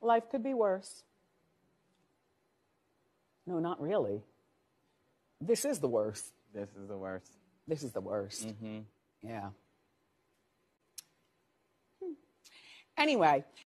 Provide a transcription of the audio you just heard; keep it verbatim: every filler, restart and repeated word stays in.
Life could be worse. No, not really. This is the worst. This is the worst. This is the worst. Mm-hmm. Yeah. Hmm. Anyway.